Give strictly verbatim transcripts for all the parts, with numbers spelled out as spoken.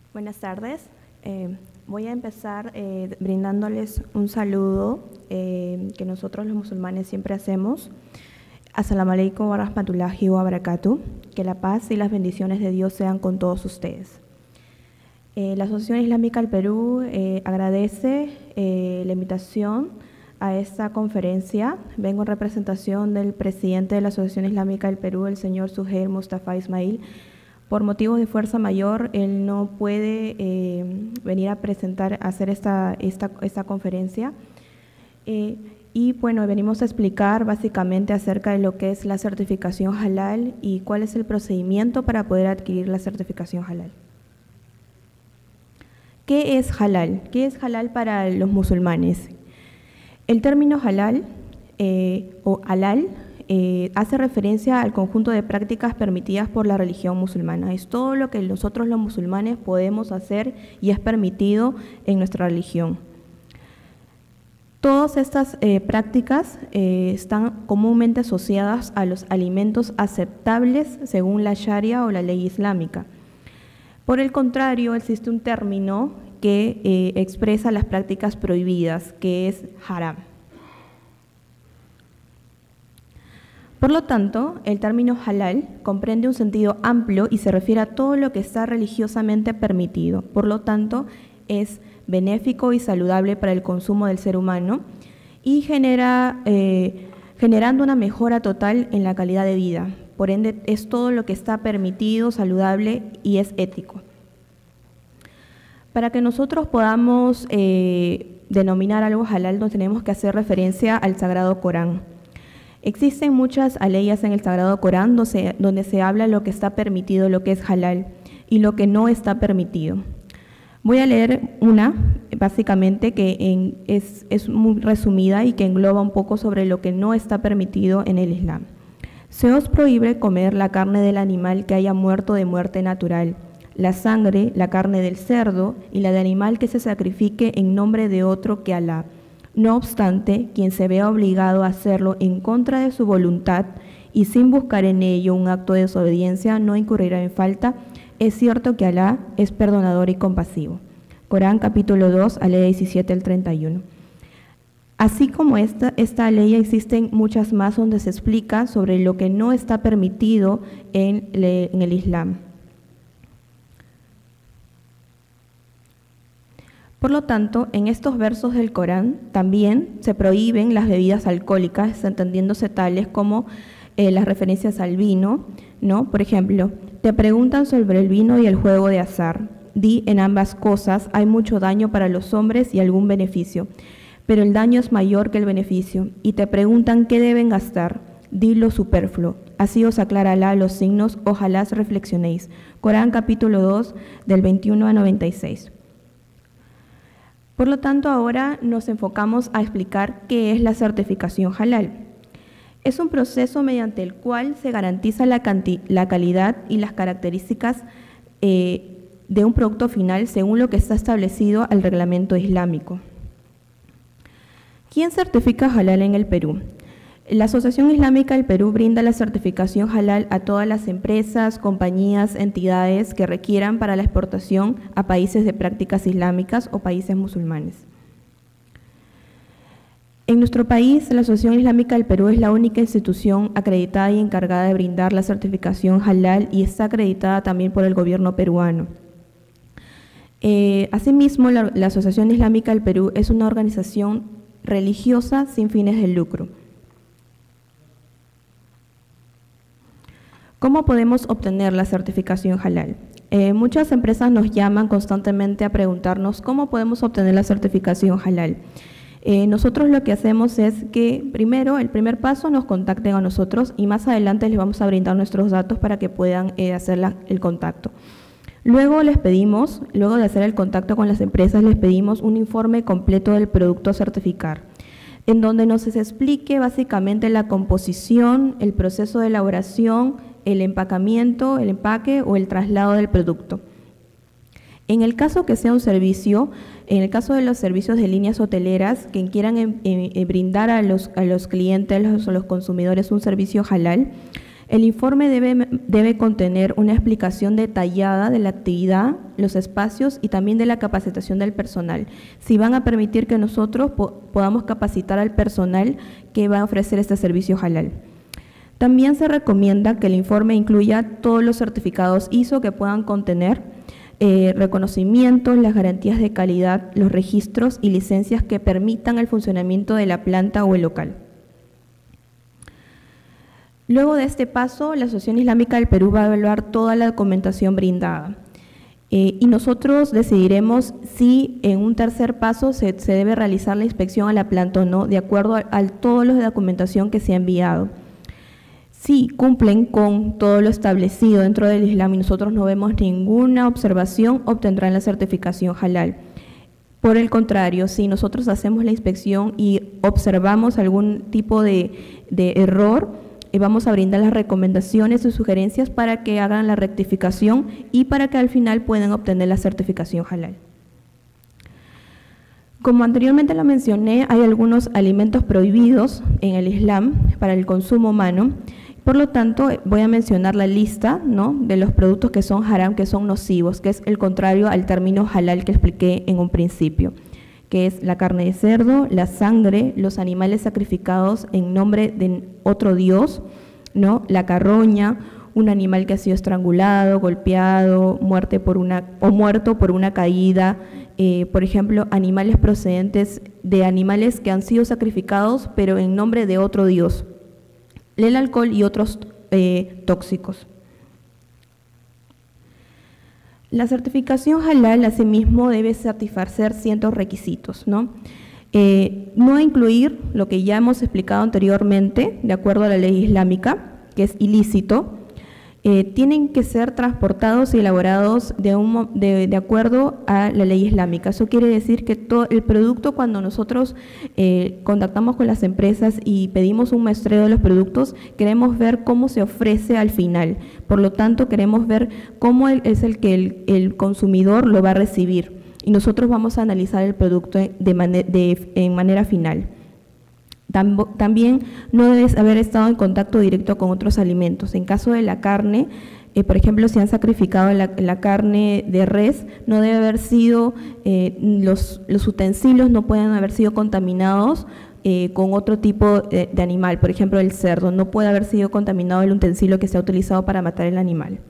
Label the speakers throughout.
Speaker 1: Buenas tardes. Eh, voy a empezar eh, brindándoles un saludo eh, que nosotros los musulmanes siempre hacemos. As-salamu alaykum wa rahmatullahi wa barakatuh. Que la paz y las bendiciones de Dios sean con todos ustedes. Eh, la Asociación Islámica del Perú eh, agradece eh, la invitación a esta conferencia. Vengo en representación del presidente de la Asociación Islámica del Perú, el señor Suheir Mustafa Ismail. Por motivos de fuerza mayor, él no puede eh, venir a presentar, a hacer esta, esta, esta conferencia. Eh, y bueno, venimos a explicar básicamente acerca de lo que es la certificación halal y cuál es el procedimiento para poder adquirir la certificación halal. ¿Qué es halal? ¿Qué es halal para los musulmanes? El término halal eh, o halal Eh, hace referencia al conjunto de prácticas permitidas por la religión musulmana. Es todo lo que nosotros los musulmanes podemos hacer y es permitido en nuestra religión. Todas estas eh, prácticas eh, están comúnmente asociadas a los alimentos aceptables según la Sharia o la ley islámica. Por el contrario, existe un término que eh, expresa las prácticas prohibidas, que es haram. Por lo tanto, el término halal comprende un sentido amplio y se refiere a todo lo que está religiosamente permitido. Por lo tanto, es benéfico y saludable para el consumo del ser humano y genera, eh, generando una mejora total en la calidad de vida. Por ende, es todo lo que está permitido, saludable y es ético. Para que nosotros podamos eh, denominar algo halal, nos tenemos que hacer referencia al Sagrado Corán. Existen muchas aleyas en el Sagrado Corán donde se, donde se habla lo que está permitido, lo que es halal, y lo que no está permitido. Voy a leer una, básicamente, que en, es, es muy resumida y que engloba un poco sobre lo que no está permitido en el Islam. Se os prohíbe comer la carne del animal que haya muerto de muerte natural, la sangre, la carne del cerdo y la de animal que se sacrifique en nombre de otro que Alá. No obstante, quien se vea obligado a hacerlo en contra de su voluntad y sin buscar en ello un acto de desobediencia, no incurrirá en falta. Es cierto que Alá es perdonador y compasivo. Corán capítulo dos, aleya diecisiete al treinta y uno. Así como esta, esta ley, existen muchas más donde se explica sobre lo que no está permitido en, en el Islam. Por lo tanto, en estos versos del Corán también se prohíben las bebidas alcohólicas, entendiéndose tales como eh, las referencias al vino, ¿no? Por ejemplo, te preguntan sobre el vino y el juego de azar. Di, en ambas cosas hay mucho daño para los hombres y algún beneficio, pero el daño es mayor que el beneficio. Y te preguntan qué deben gastar. Di lo superfluo. Así os aclara Alá los signos, ojalá reflexionéis. Corán capítulo dos, del veintiuno a noventa y seis. Por lo tanto, ahora nos enfocamos a explicar qué es la certificación halal. Es un proceso mediante el cual se garantiza la, la calidad y las características eh, de un producto final según lo que está establecido al reglamento islámico. ¿Quién certifica halal en el Perú? La Asociación Islámica del Perú brinda la certificación halal a todas las empresas, compañías, entidades que requieran para la exportación a países de prácticas islámicas o países musulmanes. En nuestro país, la Asociación Islámica del Perú es la única institución acreditada y encargada de brindar la certificación halal y está acreditada también por el gobierno peruano. Eh, asimismo, la, la Asociación Islámica del Perú es una organización religiosa sin fines de lucro. ¿Cómo podemos obtener la certificación halal? Eh, muchas empresas nos llaman constantemente a preguntarnos cómo podemos obtener la certificación halal. Eh, nosotros lo que hacemos es que primero, el primer paso, nos contacten a nosotros y más adelante les vamos a brindar nuestros datos para que puedan eh, hacer la, el contacto. Luego les pedimos, luego de hacer el contacto con las empresas, les pedimos un informe completo del producto a certificar, en donde nos explique básicamente la composición, el proceso de elaboración, el empacamiento, el empaque o el traslado del producto. En el caso que sea un servicio, en el caso de los servicios de líneas hoteleras que quieran eh, eh, brindar a los, a los clientes o los, los consumidores un servicio halal, El informe debe, debe contener una explicación detallada de la actividad, los espacios y también de la capacitación del personal. Si van a permitir que nosotros po podamos capacitar al personal que va a ofrecer este servicio halal. También se recomienda que el informe incluya todos los certificados I S O que puedan contener eh, reconocimientos, las garantías de calidad, los registros y licencias que permitan el funcionamiento de la planta o el local. Luego de este paso, la Asociación Islámica del Perú va a evaluar toda la documentación brindada eh, y nosotros decidiremos si en un tercer paso se, se debe realizar la inspección a la planta o no, de acuerdo a, a todos los de documentación que se ha enviado. Si cumplen con todo lo establecido dentro del Islam y nosotros no vemos ninguna observación, obtendrán la certificación halal. Por el contrario, si nosotros hacemos la inspección y observamos algún tipo de, de error, eh, vamos a brindar las recomendaciones y sugerencias para que hagan la rectificación y para que al final puedan obtener la certificación halal. Como anteriormente lo mencioné, hay algunos alimentos prohibidos en el Islam para el consumo humano. Por lo tanto, voy a mencionar la lista, ¿no?, de los productos que son haram, que son nocivos, que es el contrario al término halal que expliqué en un principio, que es la carne de cerdo, la sangre, los animales sacrificados en nombre de otro dios, ¿no?, la carroña, un animal que ha sido estrangulado, golpeado, muerte por una, o muerto por una caída, eh, por ejemplo, animales procedentes de animales que han sido sacrificados pero en nombre de otro dios, el alcohol y otros eh, tóxicos. La certificación halal, asimismo, debe satisfacer ciertos requisitos, ¿no? Eh, no incluir lo que ya hemos explicado anteriormente, de acuerdo a la ley islámica, que es ilícito. Eh, tienen que ser transportados y elaborados de, un, de, de acuerdo a la ley islámica. Eso quiere decir que todo el producto, cuando nosotros eh, contactamos con las empresas y pedimos un muestreo de los productos, queremos ver cómo se ofrece al final. Por lo tanto, queremos ver cómo el, es el que el, el consumidor lo va a recibir. Y nosotros vamos a analizar el producto de man de, en manera final. También no debes haber estado en contacto directo con otros alimentos. En caso de la carne, eh, por ejemplo, si han sacrificado la, la carne de res, no debe haber sido, eh, los, los utensilios no pueden haber sido contaminados eh, con otro tipo de, de animal. Por ejemplo, el cerdo, no puede haber sido contaminado el utensilio que se ha utilizado para matar el animal.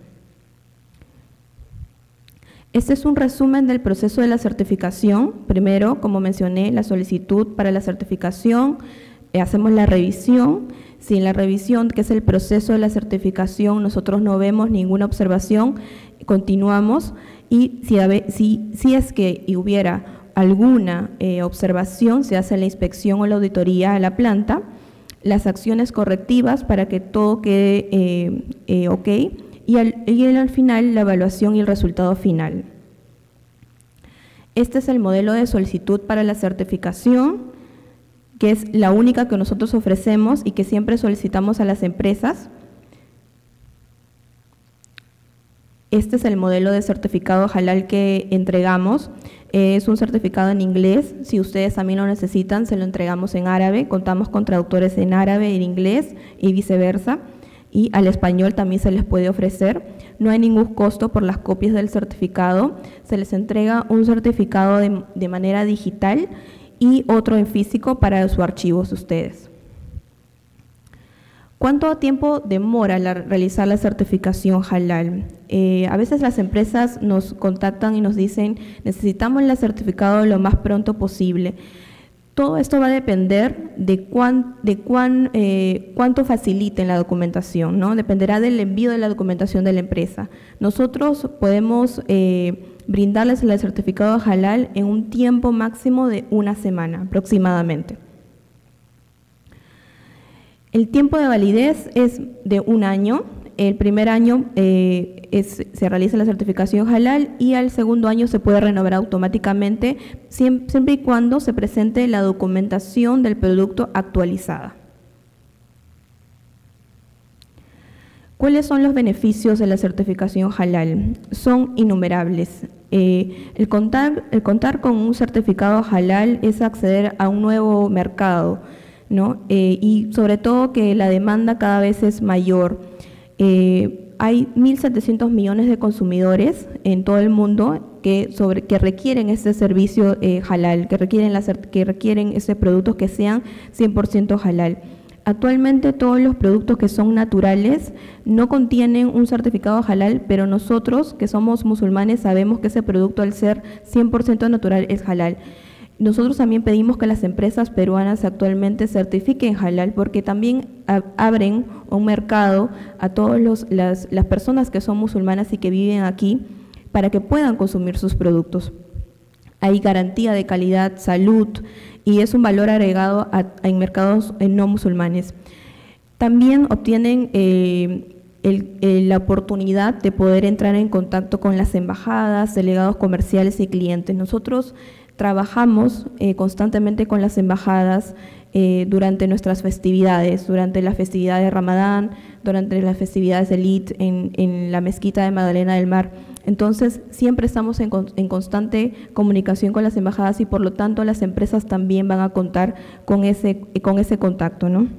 Speaker 1: Este es un resumen del proceso de la certificación. Primero, como mencioné, la solicitud para la certificación. Hacemos la revisión. Si en la revisión, que es el proceso de la certificación, nosotros no vemos ninguna observación, continuamos y si, si, si es que hubiera alguna eh, observación, se hace la inspección o la auditoría a la planta, las acciones correctivas para que todo quede eh, eh, ok y al, y al final la evaluación y el resultado final. Este es el modelo de solicitud para la certificación, que es la única que nosotros ofrecemos y que siempre solicitamos a las empresas. Este es el modelo de certificado halal que entregamos. Es un certificado en inglés. Si ustedes también lo necesitan, se lo entregamos en árabe. Contamos con traductores en árabe, en inglés y viceversa. Y al español también se les puede ofrecer. No hay ningún costo por las copias del certificado. Se les entrega un certificado de, de manera digital y otro en físico para sus archivos de ustedes. ¿Cuánto tiempo demora la, realizar la certificación halal? Eh, a veces las empresas nos contactan y nos dicen, necesitamos el certificado lo más pronto posible. Todo esto va a depender de, cuán, de cuán, eh, cuánto faciliten la documentación, ¿no? Dependerá del envío de la documentación de la empresa. Nosotros podemos eh, brindarles el certificado halal en un tiempo máximo de una semana aproximadamente. El tiempo de validez es de un año. El primer año eh, es, se realiza la certificación halal y al segundo año se puede renovar automáticamente siempre, siempre y cuando se presente la documentación del producto actualizada. ¿Cuáles son los beneficios de la certificación halal? Son innumerables. Eh, el, contar, el contar con un certificado halal es acceder a un nuevo mercado, ¿no? Eh, y sobre todo que la demanda cada vez es mayor. Eh, hay mil setecientos millones de consumidores en todo el mundo que, sobre, que requieren este servicio eh, halal, que requieren, la, que requieren estos productos que sean cien por ciento halal. Actualmente todos los productos que son naturales no contienen un certificado halal, pero nosotros que somos musulmanes sabemos que ese producto al ser cien por ciento natural es halal. Nosotros también pedimos que las empresas peruanas actualmente certifiquen halal porque también abren un mercado a todas las, las personas que son musulmanas y que viven aquí para que puedan consumir sus productos. Hay garantía de calidad, salud y es un valor agregado a, a en mercados no musulmanes. También obtienen eh, el, el, la oportunidad de poder entrar en contacto con las embajadas, delegados comerciales y clientes. Nosotros trabajamos eh, constantemente con las embajadas eh, durante nuestras festividades, durante la festividad de Ramadán, durante las festividades del Eid en, en la mezquita de Magdalena del Mar. Entonces, siempre estamos en, en constante comunicación con las embajadas y por lo tanto las empresas también van a contar con ese, con ese contacto, ¿no?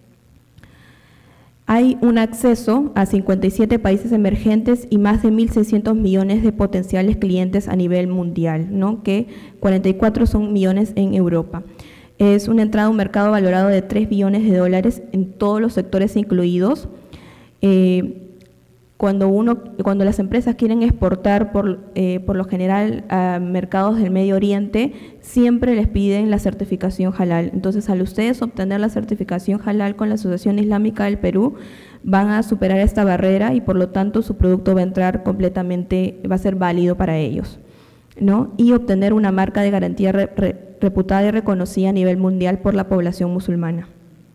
Speaker 1: Hay un acceso a cincuenta y siete países emergentes y más de mil seiscientos millones de potenciales clientes a nivel mundial, ¿no? Que cuarenta y cuatro son millones en Europa. Es una entrada a un mercado valorado de tres billones de dólares en todos los sectores incluidos. Eh, Cuando, uno, cuando las empresas quieren exportar por, eh, por lo general a mercados del Medio Oriente, siempre les piden la certificación halal. Entonces, al ustedes obtener la certificación halal con la Asociación Islámica del Perú, van a superar esta barrera y por lo tanto su producto va a entrar completamente, va a ser válido para ellos, ¿no? Y obtener una marca de garantía re, re, reputada y reconocida a nivel mundial por la población musulmana.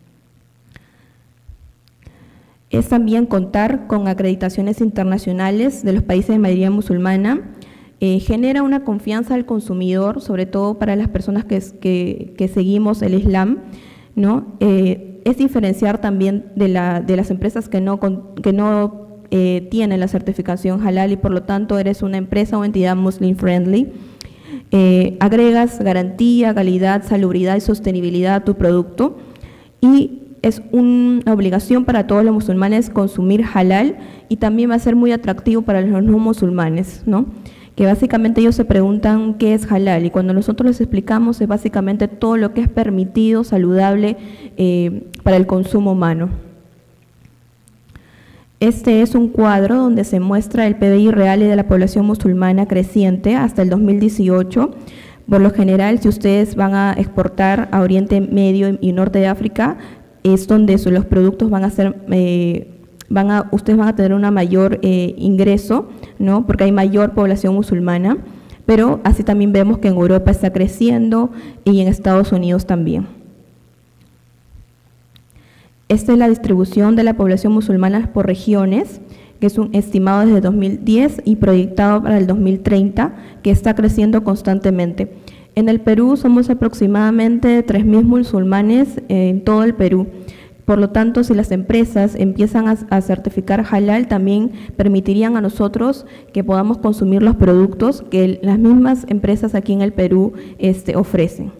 Speaker 1: Es también contar con acreditaciones internacionales de los países de mayoría musulmana, eh, genera una confianza al consumidor, sobre todo para las personas que, que, que seguimos el Islam, ¿no? Eh, es diferenciar también de, la, de las empresas que no, que no eh, tienen la certificación halal y por lo tanto eres una empresa o entidad muslim friendly. Eh, agregas garantía, calidad, salubridad y sostenibilidad a tu producto y es una obligación para todos los musulmanes consumir halal y también va a ser muy atractivo para los no musulmanes, ¿no? Que básicamente ellos se preguntan qué es halal y cuando nosotros les explicamos es básicamente todo lo que es permitido, saludable eh, para el consumo humano. Este es un cuadro donde se muestra el P B I real de la población musulmana creciente hasta el dos mil dieciocho. Por lo general, si ustedes van a exportar a Oriente Medio y Norte de África, es donde los productos van a ser, eh, van a, ustedes van a tener un mayor eh, ingreso, ¿no? Porque hay mayor población musulmana, pero así también vemos que en Europa está creciendo y en Estados Unidos también. Esta es la distribución de la población musulmana por regiones, que es un estimado desde dos mil diez y proyectado para el dos mil treinta, que está creciendo constantemente. En el Perú somos aproximadamente tres mil musulmanes en todo el Perú. Por lo tanto, si las empresas empiezan a, a certificar halal, también permitirían a nosotros que podamos consumir los productos que las mismas empresas aquí en el Perú este, ofrecen.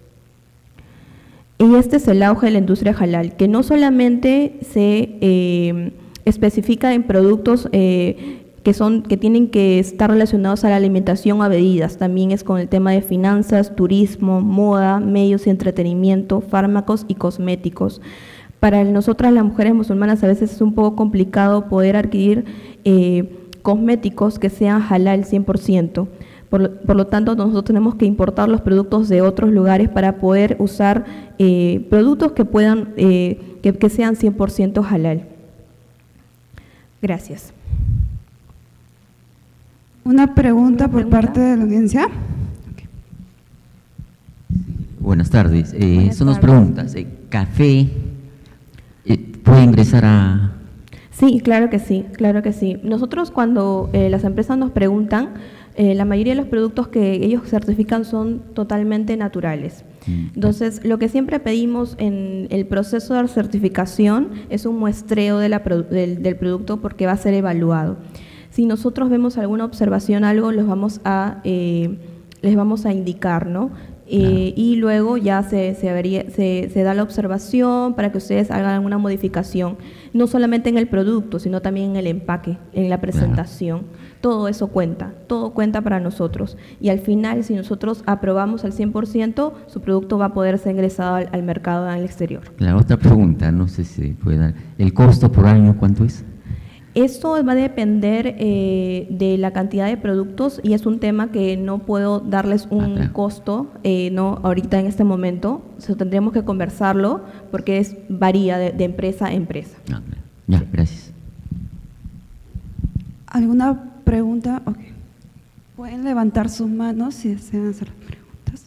Speaker 1: Y este es el auge de la industria halal, que no solamente se eh, especifica en productos eh, que son que tienen que estar relacionados a la alimentación o a bebidas, también es con el tema de finanzas, turismo, moda, medios de entretenimiento, fármacos y cosméticos. Para nosotras las mujeres musulmanas a veces es un poco complicado poder adquirir eh, cosméticos que sean halal cien por ciento. Por, por lo tanto, nosotros tenemos que importar los productos de otros lugares para poder usar eh, productos que puedan eh, que, que sean cien por ciento halal. Gracias.
Speaker 2: Una pregunta por parte de la audiencia. Okay.
Speaker 3: Buenas tardes. Eh,
Speaker 1: Buenas
Speaker 3: son dos
Speaker 1: tardes.
Speaker 3: preguntas. Eh, ¿Café eh, puede ingresar a...?
Speaker 1: Sí, claro que sí, claro que sí. Nosotros cuando eh, las empresas nos preguntan, eh, la mayoría de los productos que ellos certifican son totalmente naturales. Entonces, lo que siempre pedimos en el proceso de certificación es un muestreo de la, del, del producto porque va a ser evaluado. Si nosotros vemos alguna observación, algo, los vamos a, eh, les vamos a indicar, ¿no? Eh, y luego ya se, se, vería- se, se da la observación para que ustedes hagan una modificación, no solamente en el producto, sino también en el empaque, en la presentación. Todo eso cuenta, todo cuenta para nosotros. Y al final, si nosotros aprobamos al cien por ciento, su producto va a poder ser ingresado al, al mercado en el exterior.
Speaker 3: La otra pregunta, no sé si puede dar. ¿El costo por año cuánto es?
Speaker 1: Esto va a depender eh, de la cantidad de productos y es un tema que no puedo darles un
Speaker 3: Ah, claro.
Speaker 1: costo, eh, no ahorita en este momento. O sea, tendríamos que conversarlo porque es varía de, de empresa a empresa.
Speaker 3: Ah, claro. Ya, gracias.
Speaker 2: ¿Alguna pregunta? Ok. Pueden levantar sus manos si desean hacer preguntas.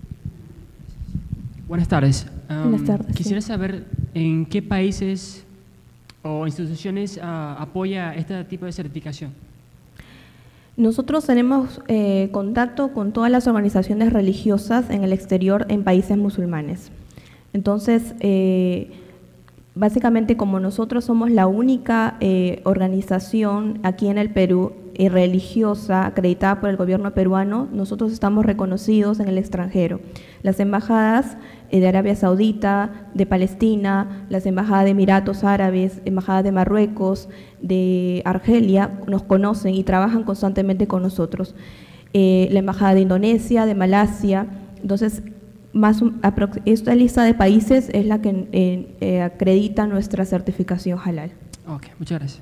Speaker 4: Buenas tardes. Um,
Speaker 1: Buenas tardes,
Speaker 4: Quisiera
Speaker 1: sí.
Speaker 4: saber en qué países o instituciones ah, apoya este tipo de certificación.
Speaker 1: Nosotros tenemos eh, contacto con todas las organizaciones religiosas en el exterior en países musulmanes. Entonces, eh, básicamente como nosotros somos la única eh, organización aquí en el Perú eh, religiosa acreditada por el gobierno peruano, nosotros estamos reconocidos en el extranjero. Las embajadas eh, de Arabia Saudita, de Palestina, las embajadas de Emiratos Árabes, embajadas de Marruecos, de Argelia, nos conocen y trabajan constantemente con nosotros. Eh, la embajada de Indonesia, de Malasia, entonces más un- aprox- esta lista de países es la que eh, eh, acredita nuestra certificación halal.
Speaker 4: Ok, muchas gracias.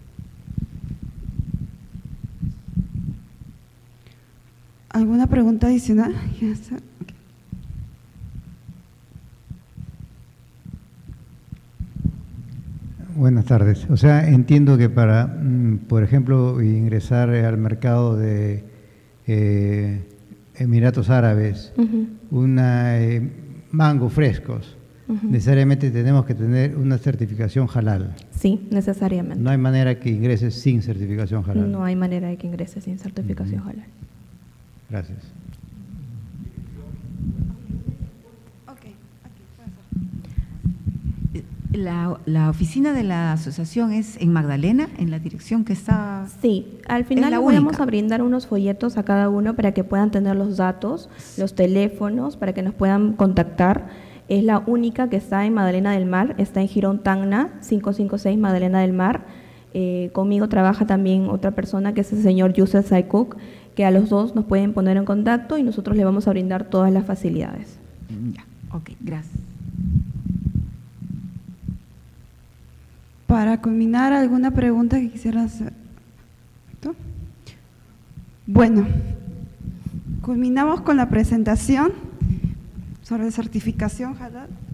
Speaker 2: ¿Alguna pregunta adicional? Ya está. Ok.
Speaker 5: Buenas tardes. O sea, entiendo que para, mm, por ejemplo, ingresar al mercado de eh, Emiratos Árabes,
Speaker 1: Ujú,
Speaker 5: una eh, mango frescos,
Speaker 1: ujú.
Speaker 5: necesariamente tenemos que tener una certificación halal.
Speaker 1: Sí, necesariamente.
Speaker 5: No hay manera que ingreses sin certificación halal.
Speaker 1: No hay manera de que ingrese sin certificación halal.
Speaker 5: Gracias.
Speaker 6: La, la oficina de la asociación es en Magdalena, en la dirección que está…
Speaker 1: Sí, al final
Speaker 6: la
Speaker 1: les vamos
Speaker 6: única.
Speaker 1: a brindar unos folletos a cada uno para que puedan tener los datos, los teléfonos, para que nos puedan contactar. Es la única que está en Magdalena del Mar, está en Girón Tacna, quinientos cincuenta y seis Magdalena del Mar. Eh, conmigo trabaja también otra persona que es el señor Yusef Saikuk, que a los dos nos pueden poner en contacto y nosotros le vamos a brindar todas las facilidades.
Speaker 6: Ya, ok, gracias.
Speaker 2: Para culminar, ¿alguna pregunta que quisiera hacer? ¿No? Bueno, culminamos con la presentación sobre certificación halal.